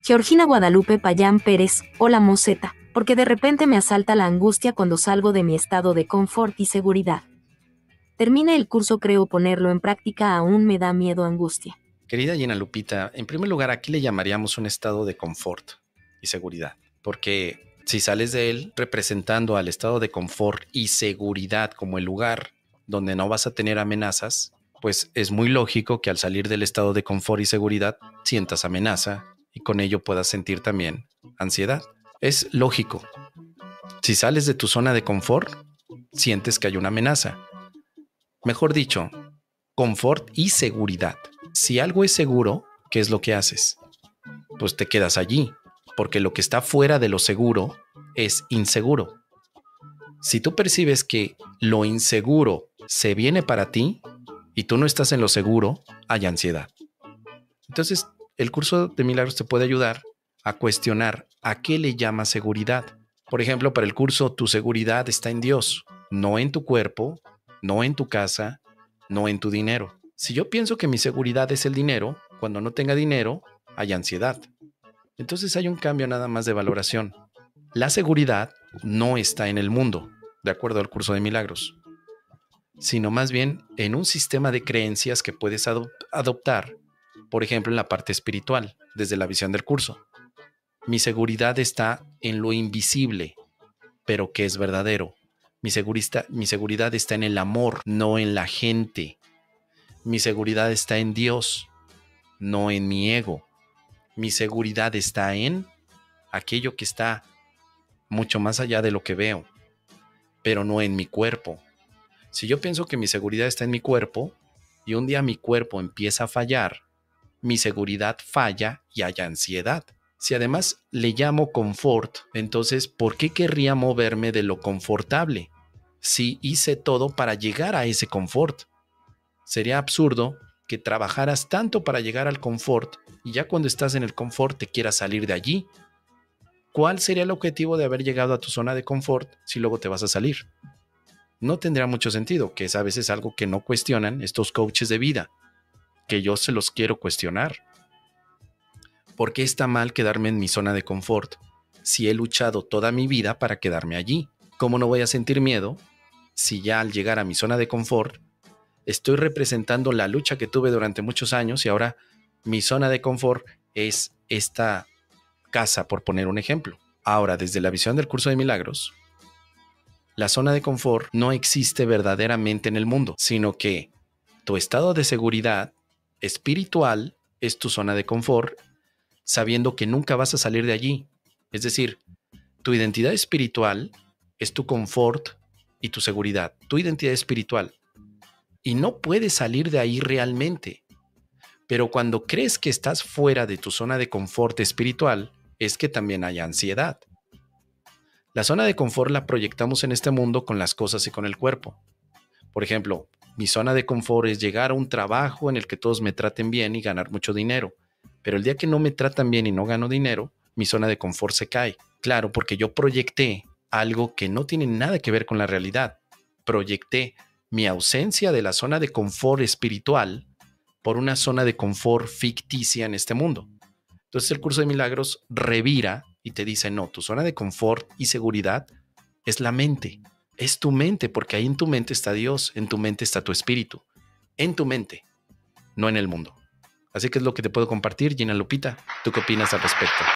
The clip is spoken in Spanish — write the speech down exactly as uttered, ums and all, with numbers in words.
Georgina Guadalupe Payán Pérez, hola Moseta, porque de repente me asalta la angustia cuando salgo de mi estado de confort y seguridad. Termina el curso, creo ponerlo en práctica, aún me da miedo, angustia. Querida Gina Lupita, en primer lugar, aquí le llamaríamos un estado de confort y seguridad, porque si sales de él representando al estado de confort y seguridad como el lugar donde no vas a tener amenazas, pues es muy lógico que al salir del estado de confort y seguridad sientas amenaza y con ello puedas sentir también ansiedad. Es lógico. Si sales de tu zona de confort, sientes que hay una amenaza. Mejor dicho, confort y seguridad. Si algo es seguro, ¿qué es lo que haces? Pues te quedas allí, porque lo que está fuera de lo seguro es inseguro. Si tú percibes que lo inseguro se viene para ti y tú no estás en lo seguro, hay ansiedad. Entonces, el curso de milagros te puede ayudar a cuestionar a qué le llamas seguridad. Por ejemplo, para el curso, tu seguridad está en Dios, no en tu cuerpo, no en tu casa, no en tu dinero. Si yo pienso que mi seguridad es el dinero, cuando no tenga dinero, hay ansiedad. Entonces hay un cambio nada más de valoración. La seguridad no está en el mundo, de acuerdo al curso de milagros, sino más bien en un sistema de creencias que puedes adop- adoptar, por ejemplo, en la parte espiritual, desde la visión del curso. Mi seguridad está en lo invisible, pero que es verdadero. Mi, segurista, mi seguridad está en el amor, no en la gente. Mi seguridad está en Dios, no en mi ego. Mi seguridad está en aquello que está mucho más allá de lo que veo, pero no en mi cuerpo. Si yo pienso que mi seguridad está en mi cuerpo y un día mi cuerpo empieza a fallar, mi seguridad falla y hay ansiedad. Si además le llamo confort, entonces ¿por qué querría moverme de lo confortable? Si hice todo para llegar a ese confort. Sería absurdo que trabajaras tanto para llegar al confort y ya cuando estás en el confort te quieras salir de allí. ¿Cuál sería el objetivo de haber llegado a tu zona de confort si luego te vas a salir? No tendría mucho sentido, que es a veces algo que no cuestionan estos coaches de vida, que yo se los quiero cuestionar. ¿Por qué está mal quedarme en mi zona de confort si he luchado toda mi vida para quedarme allí? ¿Cómo no voy a sentir miedo si ya al llegar a mi zona de confort estoy representando la lucha que tuve durante muchos años y ahora mi zona de confort es esta casa, por poner un ejemplo? Ahora, desde la visión del curso de milagros, la zona de confort no existe verdaderamente en el mundo, sino que tu estado de seguridad espiritual es tu zona de confort, sabiendo que nunca vas a salir de allí. Es decir, tu identidad espiritual es tu confort y tu seguridad, tu identidad espiritual. Y no puedes salir de ahí realmente. Pero cuando crees que estás fuera de tu zona de confort espiritual, es que también hay ansiedad. La zona de confort la proyectamos en este mundo con las cosas y con el cuerpo. Por ejemplo, mi zona de confort es llegar a un trabajo en el que todos me traten bien y ganar mucho dinero. Pero el día que no me tratan bien y no gano dinero, mi zona de confort se cae. Claro, porque yo proyecté algo que no tiene nada que ver con la realidad. Proyecté mi ausencia de la zona de confort espiritual por una zona de confort ficticia en este mundo. Entonces el curso de milagros revira y te dice, no, tu zona de confort y seguridad es la mente. Es tu mente, porque ahí en tu mente está Dios, en tu mente está tu espíritu. En tu mente, no en el mundo. Así que es lo que te puedo compartir, Gina Lupita. ¿Tú qué opinas al respecto?